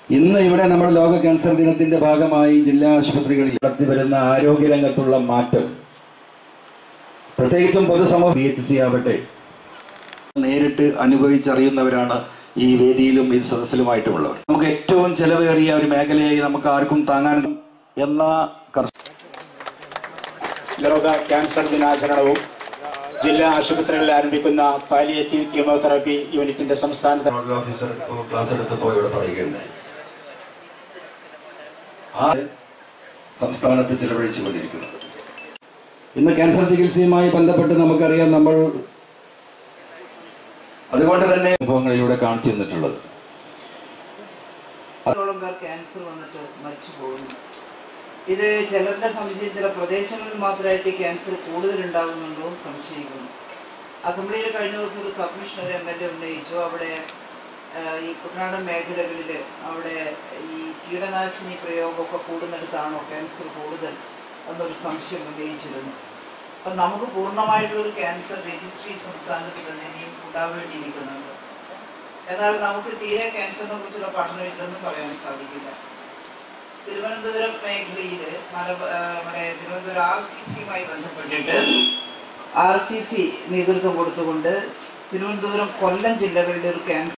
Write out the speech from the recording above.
ഇന്ന് ഇവിടെ നമ്മുടെ ലോക ക്യാൻസർ ദിനത്തിന്റെ ഭാഗമായി ജില്ലാ ആശുപത്രികളിൽ നടത്തിവരുന്ന ആരോഗ്യരംഗത്തുള്ള മാറ്റം, പ്രത്യേകിച്ചും പൊതുസമൂഹം PHC ആവട്ടെ, നേരിട്ട് അനുഭവിച്ചറിയുന്നവരാണ് ഈ വേദിയിലും ഈ സദസ്സിലുമായിട്ടുള്ളവർ. നമുക്ക് ഏറ്റവും ചെലവേറിയ ഒരു മേഖലയായി നമുക്ക് ആർക്കും താങ്ങാൻ എന്ന ലോക ക്യാൻസർ ദിനാചരണവും ജില്ലാ ആശുപത്രികളിൽ ആരംഭിക്കുന്ന പാലിയേറ്റീവ് കീമോതെറാപ്പി യൂണിറ്റിന്റെ സംസ്ഥാന ഓഫീസർ ക്ലാസ് എടുത്തപ്പോൾ ഇവിടെ പറയുകയുണ്ടായി. സംസ്ഥാനത്ത് ചിലവഴിച്ചുകൊണ്ടിരിക്കുന്നത് ഇന്ന് ക്യാൻസർ ചികിത്സയുമായി ബന്ധപ്പെട്ട് നമുക്കറിയാം. നമ്മൾ അതുകൊണ്ട് തന്നെ അനുഭവങ്ങളിലൂടെ കാണിച്ചു തന്നിട്ടുള്ളത് ക്യാൻസർ വന്നിട്ട് മരിച്ചു പോകുന്നു. ഇത് ചിലരുടെ സംശയം ചില പ്രദേശങ്ങളിൽ മാത്രമായിട്ട് ക്യാൻസർ കൂടുതലുണ്ടാകുന്നുണ്ടോ എന്ന് സംശയിക്കുന്നു. അസംബ്ലിയിൽ കഴിഞ്ഞ ദിവസം ഒരു സബ്മിഷൻ ഒരു MLA ഉന്നയിച്ചു. അവിടെ ഈ കുട്ടനാടൻ മേഖലകളിൽ അവിടെ ഈ കീടനാശിനി പ്രയോഗമൊക്കെ കൂടുന്നിടത്താണോ ക്യാൻസർ കൂടുതൽ എന്നൊരു സംശയം ഉന്നയിച്ചിരുന്നു. അപ്പം നമുക്ക് പൂർണ്ണമായിട്ടൊരു ക്യാൻസർ രജിസ്ട്രി സംസ്ഥാനത്ത് തന്നെ ഇനിയും ഉണ്ടാവേണ്ടിയിരിക്കുന്നുണ്ട്. എന്നാൽ നമുക്ക് തീരെ ക്യാൻസറിനെ കുറിച്ചുള്ള പഠനം ഇല്ലെന്ന് പറയാൻ സാധിക്കില്ല. തിരുവനന്തപുരം മേഖലയിൽ നമ്മുടെ തിരുവനന്തപുരം RCCയുമായി ബന്ധപ്പെട്ടിട്ട് RCC നേതൃത്വം കൊടുത്തുകൊണ്ട് തിരുവനന്തപുരം, കൊല്ലം ജില്ലകളിലെ ഒരു ക്യാൻസർ